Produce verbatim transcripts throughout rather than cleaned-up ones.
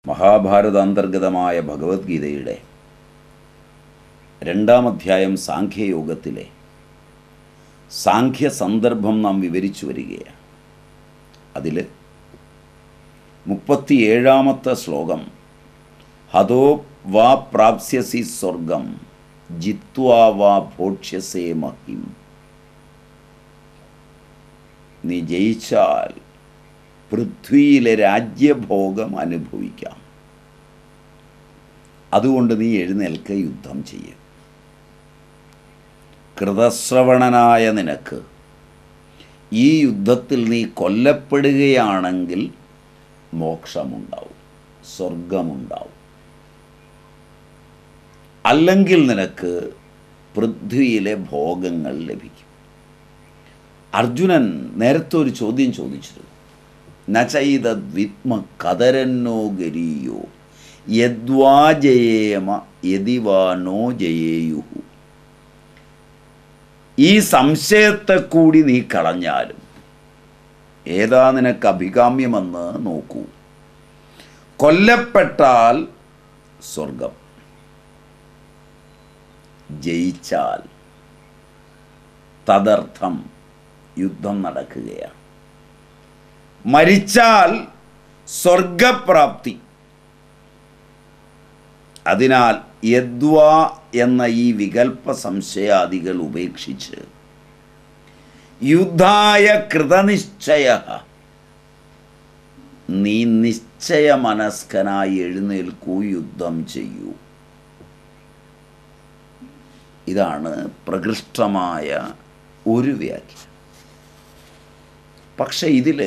മഹാഭാരതാന്തർഗതമായ ഭഗവത്ഗീതയുടെ രണ്ടാം അധ്യായം സാഖ്യയോഗത്തിലെ സാഖ്യ സന്ദർഭം നാം വിവരിച്ചു വരികയാണ്. അതിൽ മുപ്പത്തിയേഴാമത്തെ ശ്ലോകം ഹതോ വാ പ്രാപ്സ്യസി സ്വർഗം ജിത്വാ വാ ഭോക്ഷ്യസേ മഹിം. നീ ജയിച്ചാൽ പൃഥ്വിയിലെ രാജ്യഭോഗം അനുഭവിക്കാം. അതുകൊണ്ട് നീ എഴുന്നേൽക്ക, യുദ്ധം ചെയ്യും. കൃതശ്രവണനായ നിനക്ക് ഈ യുദ്ധത്തിൽ നീ കൊല്ലപ്പെടുകയാണെങ്കിൽ മോക്ഷമുണ്ടാവും, സ്വർഗമുണ്ടാവും. അല്ലെങ്കിൽ നിനക്ക് പൃഥ്വിയിലെ ഭോഗങ്ങൾ ലഭിക്കും. അർജുനൻ നേരത്തെ ഒരു ചോദ്യം ചോദിച്ചിരുന്നു. നചൈതദ്വിത്മ കതരന്നോ ഗരീയോ യദ്വാ ജയേമ യദിവാ നോ ജയേയുഹു. ഈ സംശയത്തെ കൂടി നീ കളഞ്ഞാലും ഏതാ നിനക്ക് അഭികാമ്യമെന്ന് നോക്കൂ. കൊല്ലപ്പെട്ടാൽ സ്വർഗം, ജയിച്ചാൽ തദർത്ഥം യുദ്ധം നടക്കുകയാണ്. മരിച്ചാൽ സ്വർഗപ്രാപ്തി. അതിനാൽ യദ്വാ എന്ന ഈ വികൽപ്പ സംശയാദികൾ ഉപേക്ഷിച്ച് യുദ്ധായ കൃതനിശ്ചയ, നീ നിശ്ചയമനസ്കനായി എഴുന്നേൽക്കൂ, യുദ്ധം ചെയ്യൂ. ഇതാണ് പ്രകൃഷ്ടമായ ഒരു വ്യാഖ്യാനം. പക്ഷെ ഇതിൽ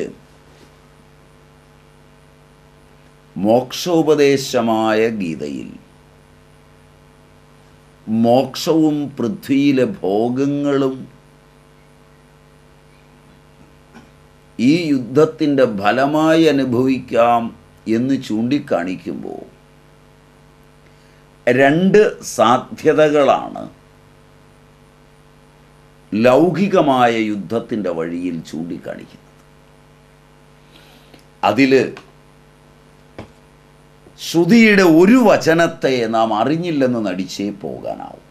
മോക്ഷോപദേശമായ ഗീതയിൽ മോക്ഷവും പൃഥ്വിയിലെ ഭോഗങ്ങളും ഈ യുദ്ധത്തിൻ്റെ ഫലമായി അനുഭവിക്കാം എന്ന് ചൂണ്ടിക്കാണിക്കുമ്പോൾ രണ്ട് സാധ്യതകളാണ് ലൗകികമായ യുദ്ധത്തിൻ്റെ വഴിയിൽ ചൂണ്ടിക്കാണിക്കുന്നത്. അതിൽ ശ്രുതിയുടെ ഒരു വചനത്തെ നാം അറിഞ്ഞില്ലെന്ന് നടിച്ചേ പോകാനാവും.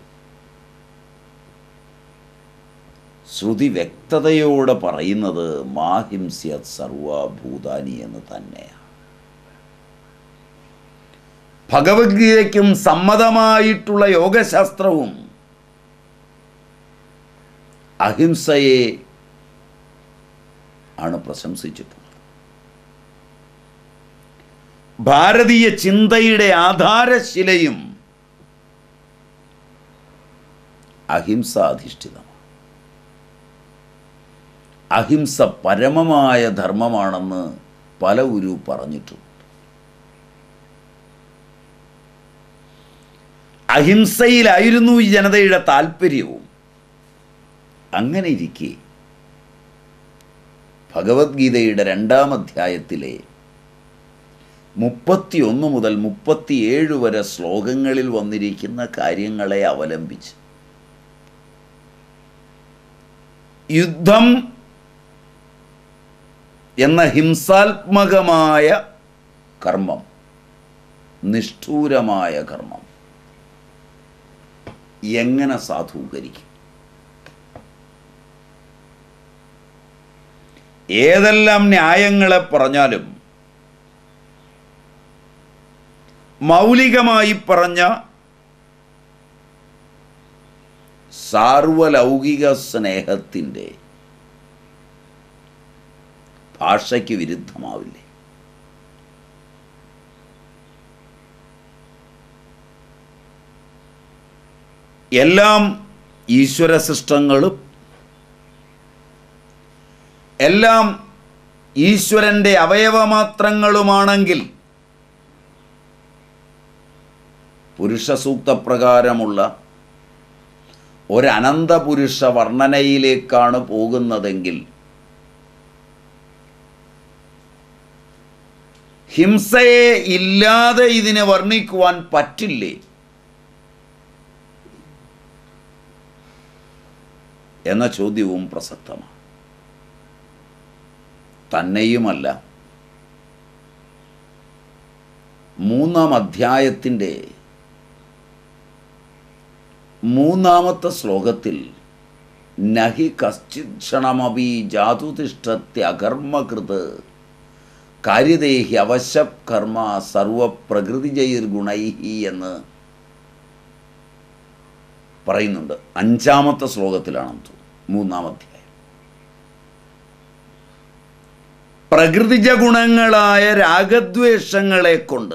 ശ്രുതി വ്യക്തതയോടെ പറയുന്നത് മാഹിംസ്യത് സർവഭൂതാനി എന്ന് തന്നെയാണ്. ഭഗവത്ഗീതയ്ക്കും സമ്മതമായിട്ടുള്ള യോഗശാസ്ത്രവും അഹിംസയെ ആണ് പ്രശംസിച്ചിട്ടുള്ളത്. ഭാരതീയ ചിന്തയുടെ ആധാരശിലയും അഹിംസ അധിഷ്ഠിതമാണ്. അഹിംസ പരമമായ ധർമ്മമാണെന്ന് പല ഗുരു പറഞ്ഞിട്ടുണ്ട്. അഹിംസയിലായിരുന്നു ഈ ജനതയുടെ താല്പര്യവും. അങ്ങനെ ഇരിക്കെ ഭഗവത്ഗീതയുടെ രണ്ടാം അധ്യായത്തിലെ മുപ്പത്തിയൊന്ന് മുതൽ മുപ്പത്തിയേഴ് വരെ ശ്ലോകങ്ങളിൽ വന്നിരിക്കുന്ന കാര്യങ്ങളെ അവലംബിച്ച് യുദ്ധം എന്ന ഹിംസാത്മകമായ കർമ്മം, നിഷ്ഠൂരമായ കർമ്മം എങ്ങനെ സാധൂകരിക്കും? ഏതെല്ലാം ന്യായങ്ങളെ പറഞ്ഞാലും മൗലികമായി പറഞ്ഞ സാർവലൗകിക സ്നേഹത്തിൻ്റെ ഭാഷയ്ക്ക് വിരുദ്ധമാവില്ലേ? എല്ലാം ഈശ്വര സൃഷ്ടങ്ങളും എല്ലാം ഈശ്വരൻ്റെ അവയവമാത്രങ്ങളുമാണെങ്കിൽ പുരുഷസൂക്തപ്രകാരമുള്ള ഒരനന്തപുരുഷ വർണ്ണനയിലേക്കാണ് പോകുന്നതെങ്കിൽ ഹിംസയെ ഇല്ലാതെ ഇതിനെ വർണ്ണിക്കുവാൻ പറ്റില്ലേ എന്ന ചോദ്യവും പ്രസക്തമാണ്. തന്നെയുമല്ല, മൂന്നാം അധ്യായത്തിൻ്റെ മൂന്നാമത്തെ ശ്ലോകത്തിൽ നഹി കശ്ചിത് ക്ഷണമപി ജാതുതിഷ്ഠത്യകർമ്മകൃത് കാര്യദേഹി അവശപ് കർമ്മ സർവപ്രകൃതിജൈർഗുണൈഹി എന്ന് പറയുന്നുണ്ട്. അഞ്ചാമത്തെ ശ്ലോകത്തിലാണെന്ന് തോന്നുന്നു, മൂന്നാം അധ്യായം. പ്രകൃതിജ ഗുണങ്ങളായ രാഗദ്വേഷങ്ങളെ കൊണ്ട്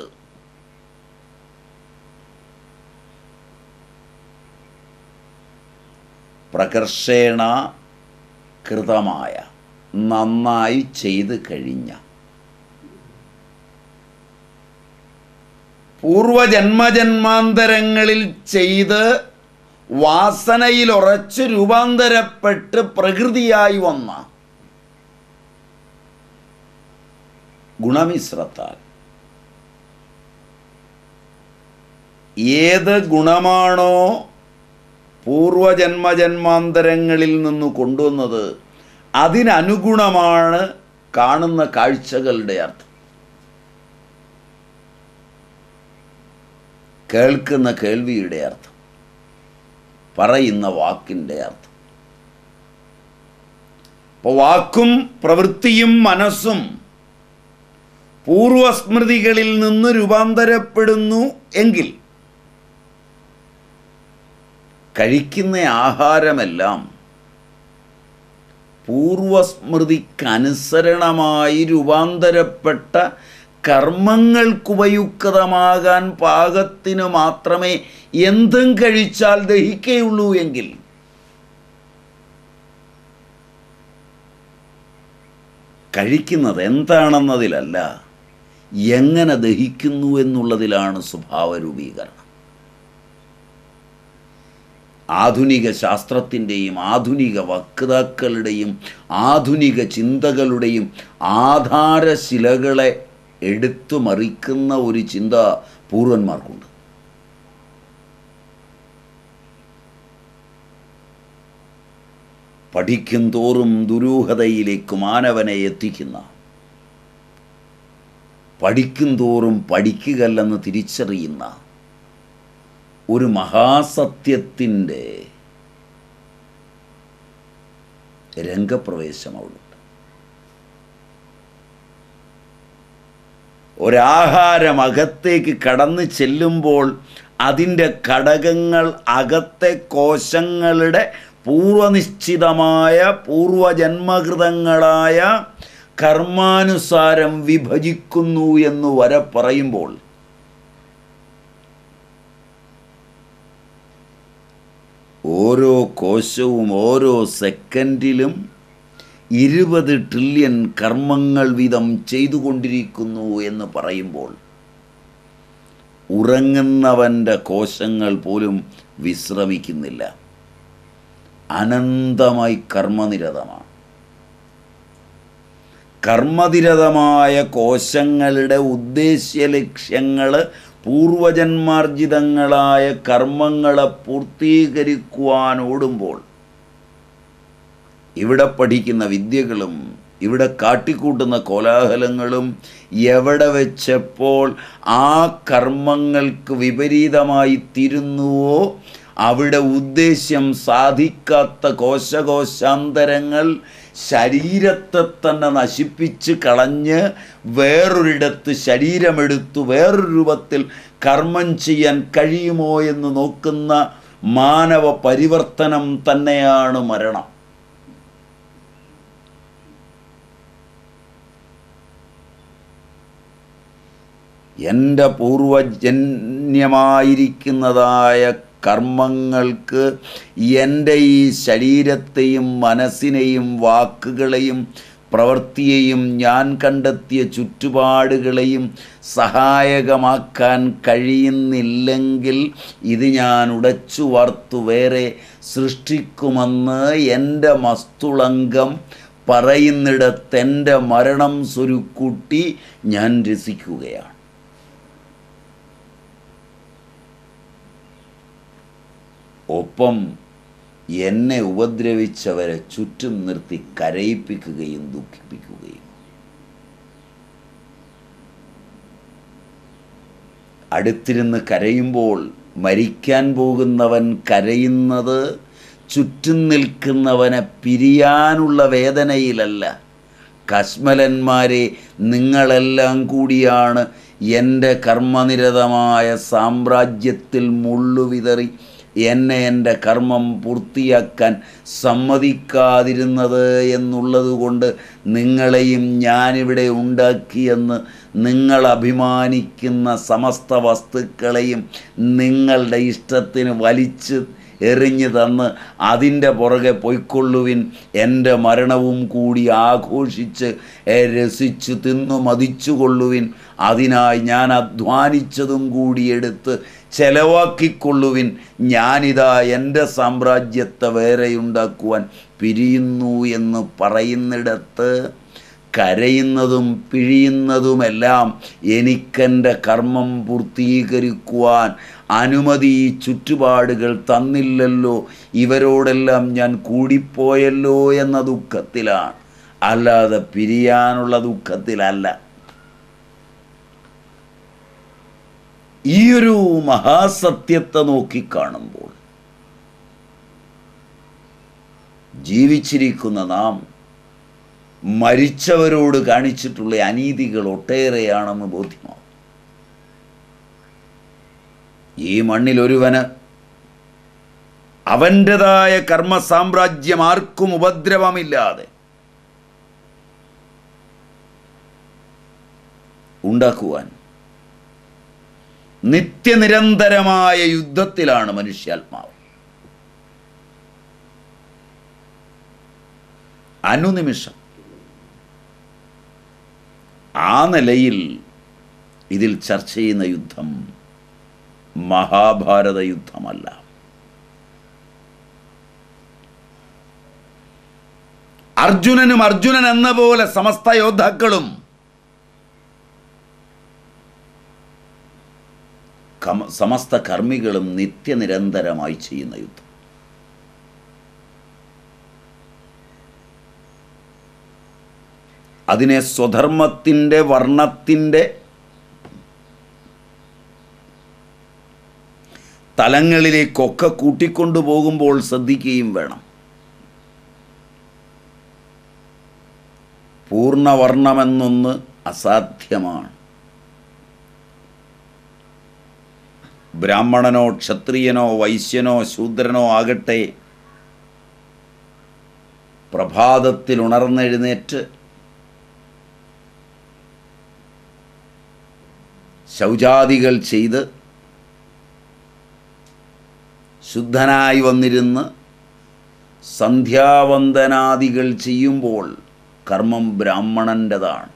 പ്രകർഷേണ കൃതമായ നന്നായി ചെയ്ത് കഴിഞ്ഞ പൂർവജന്മജന്മാന്തരങ്ങളിൽ ചെയ്ത് വാസനയിൽ ഉറച്ച് രൂപാന്തരപ്പെട്ട് പ്രകൃതിയായി വന്ന ഗുണമിശ്രത്താൽ ഏത് ഗുണമാണോ പൂർവജന്മജന്മാന്തരങ്ങളിൽ നിന്ന് കൊണ്ടുവന്നത് അതിനനുഗുണമാണ് കാണുന്ന കാഴ്ചകളുടെ അർത്ഥം, കേൾക്കുന്ന കേൾവിയുടെ അർത്ഥം, പറയുന്ന വാക്കിൻ്റെ അർത്ഥം. അപ്പോൾ വാക്കും പ്രവൃത്തിയും മനസ്സും പൂർവസ്മൃതികളിൽ നിന്ന് രൂപാന്തരപ്പെടുന്നു എങ്കിൽ കഴിക്കുന്ന ആഹാരമെല്ലാം പൂർവസ്മൃതിക്കനുസരണമായി രൂപാന്തരപ്പെട്ട കർമ്മങ്ങൾക്കുപയുക്തമാകാൻ പാകത്തിന് മാത്രമേ എന്തും കഴിച്ചാൽ ദഹിക്കുകയുള്ളൂ എങ്കിൽ കഴിക്കുന്നത് എന്താണെന്നതിലല്ല, എങ്ങനെ ദഹിക്കുന്നു എന്നുള്ളതിലാണ് സ്വഭാവ രൂപീകരണം. ആധുനിക ശാസ്ത്രത്തിൻ്റെയും ആധുനിക വക്താക്കളുടെയും ആധുനിക ചിന്തകളുടെയും ആധാരശിലകളെ എടുത്തു മറിക്കുന്ന ഒരു ചിന്ത പൂർവന്മാർക്കുണ്ട്. പഠിക്കും തോറും ദുരൂഹതയിലേക്ക് മാനവനെ എത്തിക്കുന്ന, പഠിക്കും തോറും പഠിക്കുകല്ലെന്ന് തിരിച്ചറിയുന്ന ഒരു മഹാസത്യത്തിൻ്റെ രംഗപ്രവേശം അവിടുണ്ട്. ഒരാഹാരം അകത്തേക്ക് കടന്നു ചെല്ലുമ്പോൾ അതിൻ്റെ ഘടകങ്ങൾ അകത്തെ കോശങ്ങളുടെ പൂർവനിശ്ചിതമായ പൂർവജന്മകൃതങ്ങളായ കർമാനുസാരം വിഭജിക്കുന്നു എന്ന് വരെ പറയുമ്പോൾ ഓരോ കോശവും ഓരോ സെക്കൻഡിലും ഇരുപത് ട്രില്യൺ കർമ്മങ്ങൾ വീതം ചെയ്തുകൊണ്ടിരിക്കുന്നു എന്ന് പറയുമ്പോൾ ഉറങ്ങുന്നവൻ്റെ കോശങ്ങൾ പോലും വിശ്രമിക്കുന്നില്ല, അനന്തമായി കർമ്മനിരതമാണ്. കർമ്മനിരതമായ കോശങ്ങളുടെ ഉദ്ദേശ്യ ലക്ഷ്യങ്ങൾ പൂർവജന്മാർജിതങ്ങളായ കർമ്മങ്ങളെ പൂർത്തീകരിക്കുവാൻ ഓടുമ്പോൾ ഇവിടെ പഠിക്കുന്ന വിദ്യകളും ഇവിടെ കാട്ടിക്കൂട്ടുന്ന കോലാഹലങ്ങളും എവിടെ വെച്ചപ്പോൾ ആ കർമ്മങ്ങൾക്ക് വിപരീതമായി തീരുന്നുവോ അവിടെ ഉദ്ദേശ്യം സാധിക്കാത്ത കോശകോശാന്തരങ്ങൾ ശരീരത്തെ തന്നെ നശിപ്പിച്ച് കളഞ്ഞ് വേറൊരിടത്ത് ശരീരമെടുത്തു വേറൊരു രൂപത്തിൽ കർമ്മം ചെയ്യാൻ കഴിയുമോ എന്ന് നോക്കുന്ന മാനവ പരിവർത്തനം തന്നെയാണ് മരണം. എൻ്റെ പൂർവജന്യമായിരിക്കുന്നതായ കർമ്മങ്ങൾക്ക് എൻ്റെ ഈ ശരീരത്തെയും മനസ്സിനെയും വാക്കുകളെയും പ്രവൃത്തിയെയും ഞാൻ കണ്ടെത്തിയ ചുറ്റുപാടുകളെയും സഹായകമാക്കാൻ കഴിയുന്നില്ലെങ്കിൽ ഇത് ഞാൻ ഉടച്ചു വാർത്തു വേറെ സൃഷ്ടിക്കുമെന്ന് എൻ്റെ മസ്തുളങ്കം പറയുന്നിടത്ത് എൻ്റെ മരണം സ്വരുക്കൂട്ടി ഞാൻ രസിക്കുകയാണ്. ഒപ്പം എന്നെ ഉപദ്രവിച്ചവരെ ചുറ്റും നിർത്തി കരയിപ്പിക്കുകയും ദുഃഖിപ്പിക്കുകയും. അടുത്തിരുന്ന് കരയുമ്പോൾ മരിക്കാൻ പോകുന്നവൻ കരയുന്നത് ചുറ്റും നിൽക്കുന്നവനെ പിരിയാനുള്ള വേദനയിലല്ല. കശ്മലന്മാരെ, നിങ്ങളെല്ലാം കൂടിയാണ് എൻ്റെ കർമ്മനിരതമായ സാമ്രാജ്യത്തിൽ മുള്ളുവിതറി എന്നെ എൻ്റെ കർമ്മം പൂർത്തിയാക്കാൻ സമ്മതിക്കാതിരുന്നത് എന്നുള്ളതുകൊണ്ട് നിങ്ങളെയും ഞാനിവിടെ ഉണ്ടാക്കിയെന്ന് നിങ്ങൾ അഭിമാനിക്കുന്ന സമസ്ത വസ്തുക്കളെയും നിങ്ങളുടെ ഇഷ്ടത്തിന് വലിച്ച് എറിഞ്ഞു തന്ന് അതിൻ്റെ പുറകെ പൊയ്ക്കൊള്ളുവിൻ. എൻ്റെ മരണവും കൂടി ആഘോഷിച്ച് രസിച്ചു തിന്നു മതിച്ചുകൊള്ളുവിൻ. അതിനായി ഞാൻ അധ്വാനിച്ചതും കൂടി എടുത്ത് ചെലവാക്കിക്കൊള്ളുവിൻ. ഞാനിതാ എൻ്റെ സാമ്രാജ്യത്തെ വേറെയുണ്ടാക്കുവാൻ പിരിയുന്നു എന്ന് പറയുന്നിടത്ത് കരയുന്നതും പിഴിയുന്നതുമെല്ലാം എനിക്കെൻ്റെ കർമ്മം പൂർത്തീകരിക്കുവാൻ അനുമതി ഈ ചുറ്റുപാടുകൾ തന്നില്ലല്ലോ, ഇവരോടെല്ലാം ഞാൻ കൂടിപ്പോയല്ലോ എന്ന ദുഃഖത്തിലാണ്, അല്ലാതെ പിരിയാനുള്ള ദുഃഖത്തിലല്ല. ഈയൊരു മഹാസത്യത്തെ നോക്കിക്കാണുമ്പോൾ ജീവിച്ചിരിക്കുന്ന നാം മരിച്ചവരോട് കാണിച്ചിട്ടുള്ള അനീതികൾ ഒട്ടേറെയാണെന്ന് ബോധ്യമാവും. ഈ മണ്ണിലൊരുവന് അവൻ്റെതായ കർമ്മസാമ്രാജ്യം ആർക്കും ഉപദ്രവമില്ലാതെ ഉണ്ടാക്കുവാൻ നിത്യനിരന്തരമായ യുദ്ധത്തിലാണ് മനുഷ്യാത്മാവ്. അനുനിമിഷം ആ നിലയിൽ ഇതിൽ ചർച്ച ചെയ്യുന്ന യുദ്ധം മഹാഭാരത യുദ്ധമല്ല. അർജുനനും അർജുനൻ എന്ന പോലെ സമസ്ത യോദ്ധാക്കളും സമസ്ത കർമ്മികളും നിത്യനിരന്തരമായി ചെയ്യുന്ന യുദ്ധം. അതിനെ സ്വധർമ്മത്തിൻ്റെ വർണ്ണത്തിൻ്റെ തലങ്ങളിലേക്കൊക്കെ കൂട്ടിക്കൊണ്ടു പോകുമ്പോൾ ശ്രദ്ധിക്കുകയും വേണം. പൂർണ്ണവർണ്ണമെന്നൊന്ന് അസാധ്യമാണ്. ബ്രാഹ്മണനോ ക്ഷത്രിയനോ വൈശ്യനോ ശൂദ്രനോ ആകട്ടെ പ്രഭാതത്തിൽ ഉണർന്നെഴുന്നേറ്റ് ശൗചാദികൾ ചെയ്ത് ശുദ്ധനായി വന്നിരുന്ന് സന്ധ്യാവന്ദനാദികൾ ചെയ്യുമ്പോൾ കർമ്മം ബ്രാഹ്മണൻ്റെതാണ്.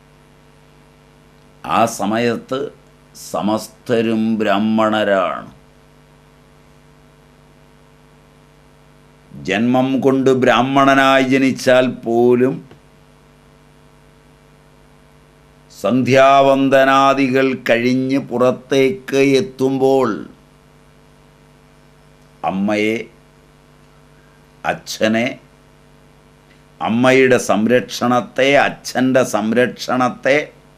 ആ സമയത്ത് സമസ്തരും ബ്രാഹ്മണരാണ്. ജന്മം കൊണ്ട് ബ്രാഹ്മണനായി ജനിച്ചാൽ പോലും സന്ധ്യാവന്ദനാദികൾ കഴിഞ്ഞ് പുറത്തേക്ക് എത്തുമ്പോൾ അമ്മയെ, അച്ഛനെ, അമ്മയുടെ സംരക്ഷണത്തെ, അച്ഛൻ്റെ സംരക്ഷണത്തെ,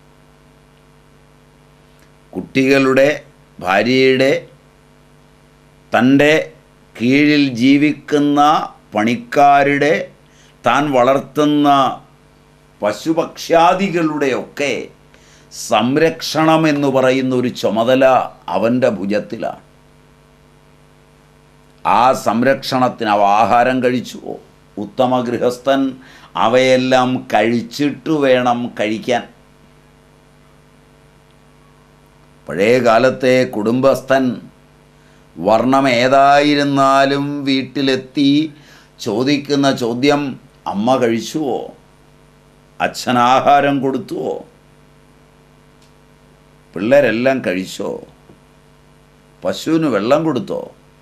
കുട്ടികളുടെ, ഭാര്യയുടെ, തൻ്റെ കീഴിൽ ജീവിക്കുന്ന പണിക്കാരുടെ, താൻ വളർത്തുന്ന പശുപക്ഷ്യാദികളുടെയൊക്കെ സംരക്ഷണം എന്ന് പറയുന്ന ഒരു ചുമതല അവൻ്റെ ഭുജത്തിലാണ്. ആ സംരക്ഷണത്തിന് അവ ആഹാരം കഴിച്ചുവോ? ഉത്തമ ഗൃഹസ്ഥൻ അവയെല്ലാം കഴിച്ചിട്ട് വേണം കഴിക്കാൻ. പഴയ കാലത്തെ കുടുംബസ്ഥൻ വർണ്ണം ഏതായിരുന്നാലും വീട്ടിലെത്തി ചോദിക്കുന്ന ചോദ്യം, അമ്മ കഴിച്ചുവോ? അച്ഛൻ ആഹാരം കൊടുത്തുവോ? പിള്ളേരെല്ലാം കഴിച്ചോ? പശുവിന് വെള്ളം കൊടുത്തോ?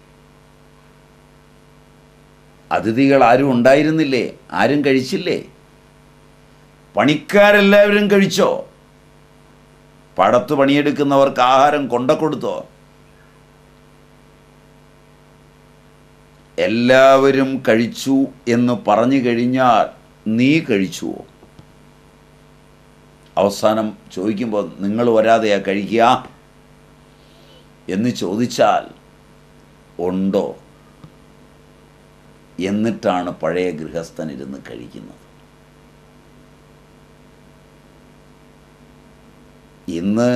അതിഥികൾ ആരും ഉണ്ടായിരുന്നില്ലേ? ആരും കഴിച്ചില്ലേ? പണിക്കാരെല്ലാവരും കഴിച്ചോ? പടത്തു പണിയെടുക്കുന്നവർക്ക് ആഹാരം കൊണ്ട കൊടുത്തോ? എല്ലാവരും കഴിച്ചു എന്ന് പറഞ്ഞു കഴിഞ്ഞാൽ നീ കഴിച്ചുവോ? അവസാനം ചോദിക്കുമ്പോൾ നിങ്ങൾ വരാതെയാ കഴിക്കുക. എന്ന് ചോദിച്ചാൽ ഉണ്ടോ? എന്നിട്ടാണ് പഴയ ഗൃഹസ്ഥനിരുന്ന് കഴിക്കുന്നത്. ഇന്ന്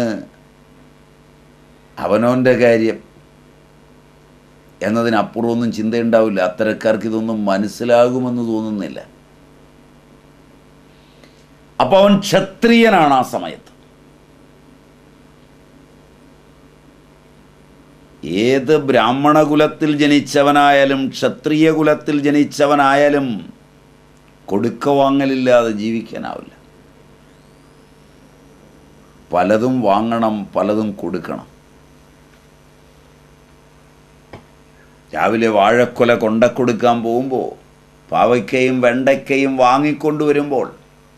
അവനവൻ്റെ കാര്യം എന്നതിനപ്പുറമൊന്നും ചിന്തയുണ്ടാവില്ല. അത്തരക്കാർക്ക് ഇതൊന്നും മനസ്സിലാകുമെന്ന് തോന്നുന്നില്ല. അപ്പോൾ അവൻ ക്ഷത്രിയനാണ് ആ സമയത്ത്. ഏത് ബ്രാഹ്മണ കുലത്തിൽ ജനിച്ചവനായാലും ക്ഷത്രിയ കുലത്തിൽ ജനിച്ചവനായാലും കൊടുക്ക വാങ്ങലില്ലാതെ ജീവിക്കാനാവില്ല. പലതും വാങ്ങണം, പലതും കൊടുക്കണം. രാവിലെ വാഴക്കൊല കൊണ്ടക്കൊടുക്കാൻ പോകുമ്പോൾ പാവയ്ക്കയും വെണ്ടയ്ക്കയും വാങ്ങിക്കൊണ്ടുവരുമ്പോൾ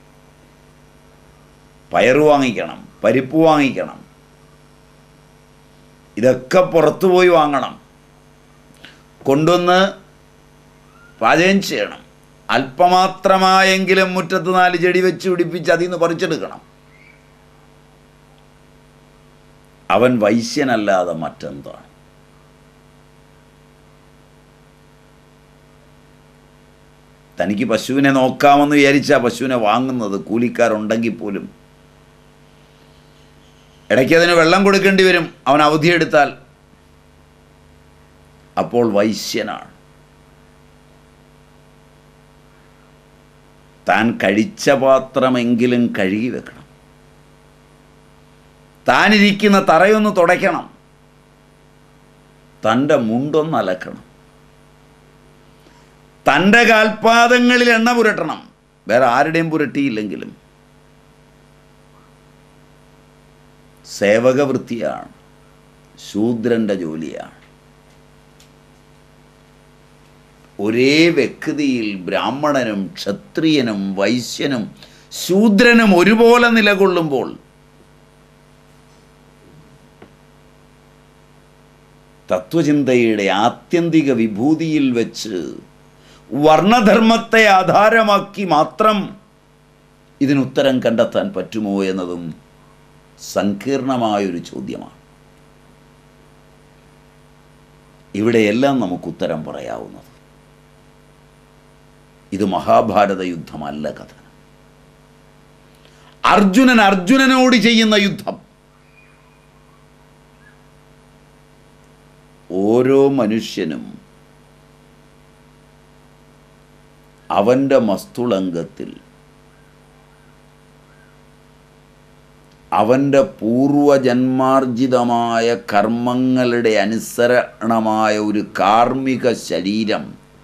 പയറ് വാങ്ങിക്കണം, പരിപ്പ് വാങ്ങിക്കണം, ഇതൊക്കെ പുറത്തു പോയി വാങ്ങണം, കൊണ്ടുവന്ന് പാചകം ചെയ്യണം. അല്പമാത്രമായെങ്കിലും മുറ്റത്ത് നാല് ചെടി വെച്ച് പിടിപ്പിച്ച് അതിൽ നിന്ന് പറിച്ചെടുക്കണം. അവൻ വൈശ്യനല്ലാതെ മറ്റെന്താണ്? തനിക്ക് പശുവിനെ നോക്കാമെന്ന് വിചാരിച്ചാൽ പശുവിനെ വാങ്ങുന്നത്. കൂലിക്കാരുണ്ടെങ്കിൽ പോലും ഇടയ്ക്ക് അതിന് വെള്ളം കൊടുക്കേണ്ടി വരും അവൻ അവധിയെടുത്താൽ. അപ്പോൾ വൈശ്യനാണ്. താൻ കഴിച്ച പാത്രമെങ്കിലും കഴുകി വെക്കണം. താനിരിക്കുന്ന തറയൊന്ന് തുടയ്ക്കണം. തൻ്റെ മുണ്ടൊന്ന് അലക്കണം. തൻ്റെ കാൽപാദങ്ങളിൽ എണ്ണ പുരട്ടണം. വേറെ ആരുടെയും പുരട്ടിയില്ലെങ്കിലും. സേവക വൃത്തിയാണ്, ശൂദ്രൻ്റെ ജോലിയാണ്. ഒരേ വ്യക്തിയിൽ ബ്രാഹ്മണനും ക്ഷത്രിയനും വൈശ്യനും ശൂദ്രനും ഒരുപോലെ നിലകൊള്ളുമ്പോൾ തത്വചിന്തയുടെ ആത്യന്തിക വിഭൂതിയിൽ വെച്ച് വർണ്ണധർമ്മത്തെ ആധാരമാക്കി മാത്രം ഇതിനുത്തരം കണ്ടെത്താൻ പറ്റുമോ എന്നതും സങ്കീർണമായൊരു ചോദ്യമാണ്. ഇവിടെയെല്ലാം നമുക്ക് ഉത്തരം പറയാവുന്നത് ഇത് മഹാഭാരത യുദ്ധമല്ല കഥ. അർജുനൻ അർജുനനോട് ചെയ്യുന്ന യുദ്ധം. ഓരോ മനുഷ്യനും അവൻ്റെ മസ്തുളങ്കത്തിൽ അവൻ്റെ പൂർവജന്മാർജിതമായ കർമ്മങ്ങളുടെ അനുസരണമായ ഒരു കാർമ്മിക ശരീരം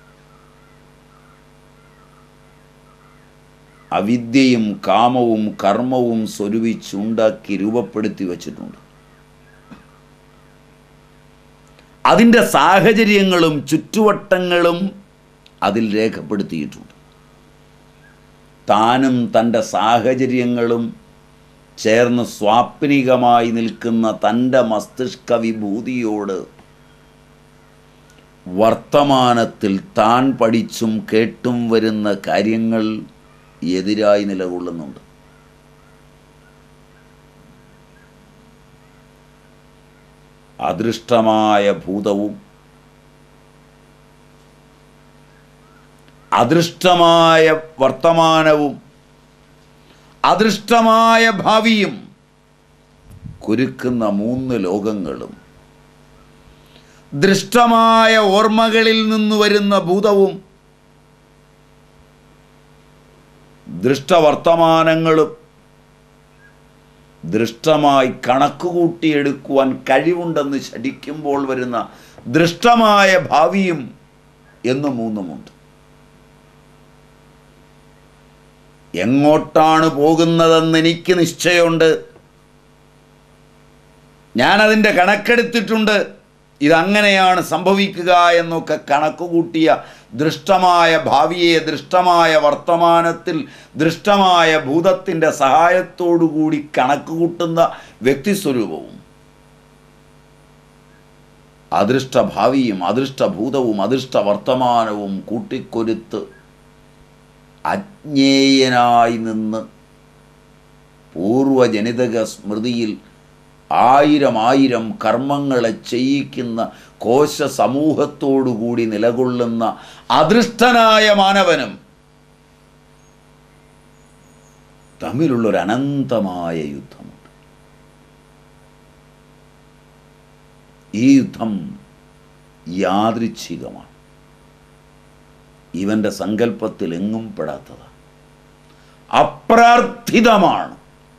അവിദ്യയും കാമവും കർമ്മവും സ്വരൂപിച്ചുണ്ടാക്കി രൂപപ്പെടുത്തി വച്ചിട്ടുണ്ട്. അതിൻ്റെ സാഹചര്യങ്ങളും ചുറ്റുവട്ടങ്ങളും അതിൽ രേഖപ്പെടുത്തിയിട്ടുണ്ട്. താനും തൻ്റെ സാഹചര്യങ്ങളും ചേർന്ന് സ്വാപ്നികമായി നിൽക്കുന്ന തൻ്റെ മസ്തിഷ്ക വിഭൂതിയോട് വർത്തമാനത്തിൽ താൻ പഠിച്ചും കേട്ടും വരുന്ന കാര്യങ്ങൾ എതിരായി നിലകൊള്ളുന്നുണ്ട്. അദൃഷ്ടമായ ഭൂതവും അദൃഷ്ടമായ വർത്തമാനവും അദൃഷ്ടമായ ഭാവിയും കുരുക്കുന്ന മൂന്ന് ലോകങ്ങളും ദൃഷ്ടമായ ഓർമ്മകളിൽ നിന്ന് വരുന്ന ഭൂതവും ദൃഷ്ടവർത്തമാനങ്ങളും ദൃഷ്ടമായി കണക്കുകൂട്ടിയെടുക്കുവാൻ കഴിവുണ്ടെന്ന് ശഠിക്കുമ്പോൾ വരുന്ന ദൃഷ്ടമായ ഭാവിയും എന്ന് മൂന്നുമുണ്ട്. എങ്ങോട്ടാണ് പോകുന്നതെന്ന് എനിക്ക് നിശ്ചയമുണ്ട്. ഞാനതിൻ്റെ കണക്കെടുത്തിട്ടുണ്ട്. ഇതങ്ങനെയാണ് സംഭവിക്കുക എന്നൊക്കെ കണക്കുകൂട്ടിയ ദൃഷ്ടമായ ഭാവിയെ ദൃഷ്ടമായ വർത്തമാനത്തിൽ ദൃഷ്ടമായ ഭൂതത്തിൻ്റെ സഹായത്തോടുകൂടി കണക്കുകൂട്ടുന്ന വ്യക്തിസ്വരൂപവും അദൃഷ്ടഭാവിയും അദൃഷ്ടഭൂതവും അദൃഷ്ടവർത്തമാനവും കൂട്ടിക്കൊരുത്ത് അജ്ഞേയനായി നിന്ന് പൂർവജനിതക സ്മൃതിയിൽ ആയിരം ആയിരം കർമ്മങ്ങളെ ചെയ്യിക്കുന്ന കോശ സമൂഹത്തോടുകൂടി നിലകൊള്ളുന്ന അദൃഷ്ടനായ മാനവനും തമ്മിലുള്ളൊരു അനന്തമായ യുദ്ധമുണ്ട്. ഈ യുദ്ധം യാദൃച്ഛികമാണ്, ഇവൻ്റെ സങ്കല്പത്തിൽ എങ്ങും പെടാത്തതാണ്, അപ്രാർത്ഥിതമാണ്.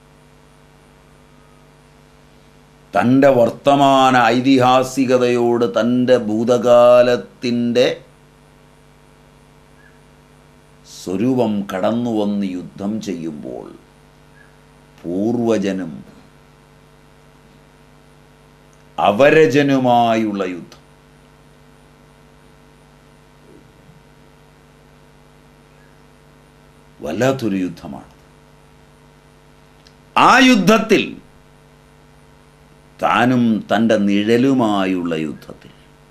തൻ്റെ വർത്തമാന ഐതിഹാസികതയോട് തൻ്റെ ഭൂതകാലത്തിൻ്റെ സ്വരൂപം കടന്നു വന്ന് യുദ്ധം ചെയ്യുമ്പോൾ പൂർവജനും അവരജനുമായുള്ള യുദ്ധം വല്ലാത്തൊരു യുദ്ധമാണ്. ആ യുദ്ധത്തിൽ താനും തൻ്റെ നിഴലുമായുള്ള യുദ്ധത്തിൽ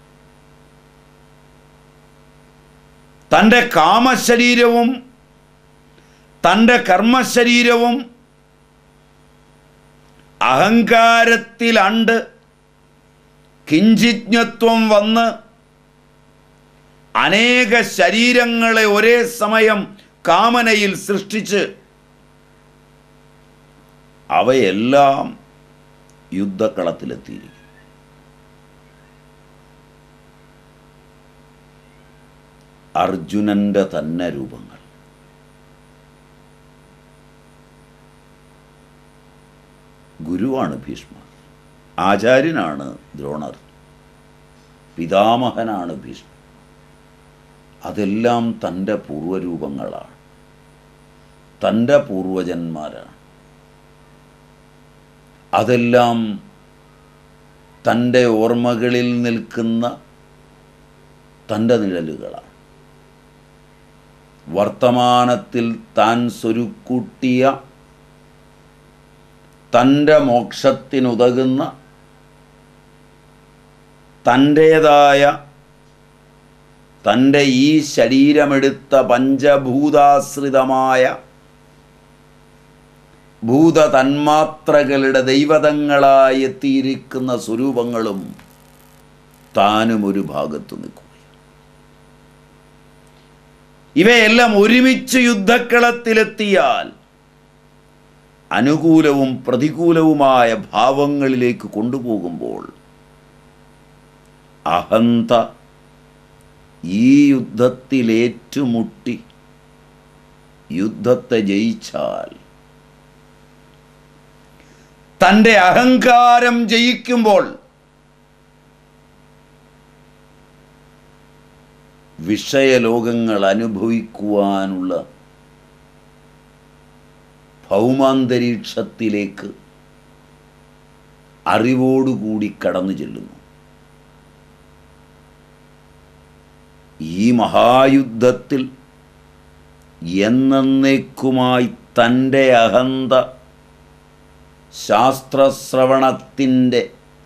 തൻ്റെ കാമശരീരവും തൻ്റെ കർമ്മശരീരവും അഹങ്കാരത്തിലണ്ട് കിഞ്ചിജ്ഞത്വം വന്ന് അനേക ശരീരങ്ങളെ ഒരേ സമയം കാമനയിൽ സൃഷ്ടിച്ച് അവയെല്ലാം യുദ്ധക്കളത്തിലെത്തിയിരിക്കും. അർജുനൻ്റെ തന്നെ രൂപങ്ങൾ, ഗുരുവാണ് ഭീഷ്മർ, ആചാര്യനാണ് ദ്രോണർ, പിതാമഹനാണ് ഭീഷ്മർ. അതെല്ലാം തൻ്റെ പൂർവരൂപങ്ങളാണ്, തൻ്റെ പൂർവജന്മാരാണ്. അതെല്ലാം തൻ്റെ ഓർമ്മകളിൽ നിൽക്കുന്ന തൻ്റെ നിഴലുകളാണ്. വർത്തമാനത്തിൽ താൻ സ്വരുക്കൂട്ടിയ തൻ്റെ മോക്ഷത്തിനുതകുന്ന തൻ്റേതായ തൻ്റെ ഈ ശരീരമെടുത്ത പഞ്ചഭൂതാശ്രിതമായ ഭൂതതന്മാത്രകളുടെ ദൈവതങ്ങളായി എത്തിയിരിക്കുന്ന സ്വരൂപങ്ങളും താനും ഒരു ഭാഗത്ത് നിൽക്കുക. ഇവയെല്ലാം ഒരുമിച്ച് യുദ്ധക്കളത്തിലെത്തിയാൽ അനുകൂലവും പ്രതികൂലവുമായ ഭാവങ്ങളിലേക്ക് കൊണ്ടുപോകുമ്പോൾ അഹന്ത ഈ യുദ്ധത്തിലേറ്റുമുട്ടി യുദ്ധത്തെ ജയിച്ചാൽ, തൻ്റെ അഹങ്കാരം ജയിക്കുമ്പോൾ വിഷയലോകങ്ങൾ അനുഭവിക്കുവാനുള്ള ഭൗമാന്തരീക്ഷത്തിലേക്ക് അറിവോടുകൂടി കടന്നു ചെല്ലുന്നു. ഈ മഹായുദ്ധത്തിൽ എന്നേക്കുമായി തൻ്റെ അഹന്ത ശാസ്ത്രശ്രവണത്തിൻ്റെ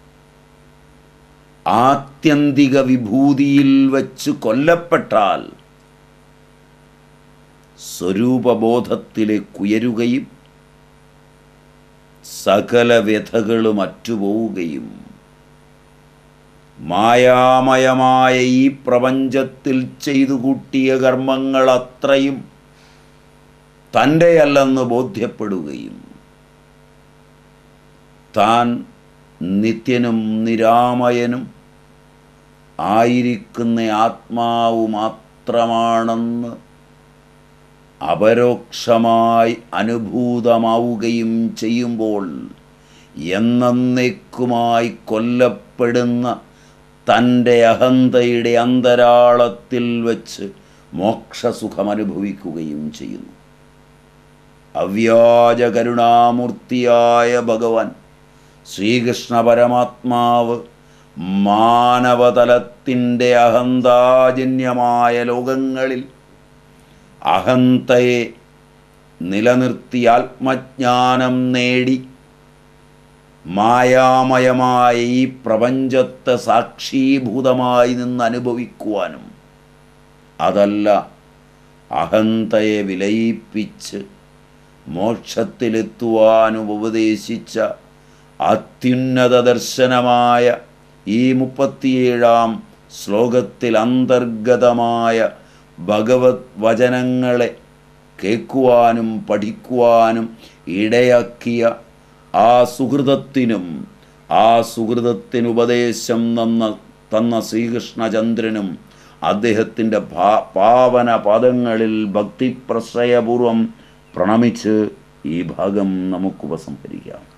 ആത്യന്തിക വിഭൂതിയിൽ വച്ച് കൊല്ലപ്പെട്ടാൽ സ്വരൂപബോധത്തിലേക്കുയരുകയും സകല വ്യഥകളും അറ്റുപോവുകയും മായാമയമായ ഈ പ്രപഞ്ചത്തിൽ ചെയ്തു കൂട്ടിയ കർമ്മങ്ങൾ അത്രയും തൻ്റെയല്ലെന്ന് ബോധ്യപ്പെടുകയും താൻ നിത്യനും നിരാമയനും ആയിരിക്കുന്ന ആത്മാവ് മാത്രമാണെന്ന് അപരോക്ഷമായി അനുഭൂതമാവുകയും ചെയ്യുമ്പോൾ എന്നേക്കുമായി കൊല്ലപ്പെടുന്ന തൻ്റെ അഹന്തയുടെ അന്തരാളത്തിൽ വച്ച് മോക്ഷസുഖമനുഭവിക്കുകയും ചെയ്യുന്നു. അവ്യാജ കരുണാമൂർത്തിയായ ഭഗവാൻ ശ്രീകൃഷ്ണ പരമാത്മാവ് മാനവതലത്തിൻ്റെ അഹന്താജന്യമായ ലോകങ്ങളിൽ അഹന്തയെ നിലനിർത്തി ആത്മജ്ഞാനം നേടി മായാമയമായ ഈ പ്രപഞ്ചത്തെ സാക്ഷീഭൂതമായി നിന്ന് അനുഭവിക്കുവാനും, അതല്ല അഹന്തയെ വിലയിപ്പിച്ച് മോക്ഷത്തിലെത്തുവാനും ഉപദേശിച്ച അത്യുന്നത ദർശനമായ ഈ മുപ്പത്തിയേഴാം ശ്ലോകത്തിൽ അന്തർഗതമായ ഭഗവത് വചനങ്ങളെ കേൾക്കുവാനും പഠിക്കുവാനും ഇടയാക്കിയ ആ സുഹൃതത്തിനും ആ സുഹൃതത്തിന് ഉപദേശം തന്ന തന്ന ശ്രീകൃഷ്ണചന്ദ്രനും അദ്ദേഹത്തിൻ്റെ ഭാ പാവന പാദങ്ങളിൽ ഭക്തിപ്രശ്രയപൂർവം പ്രണമിച്ച് ഈ ഭാഗം നമുക്ക് ഉപസംഹരിക്കാം.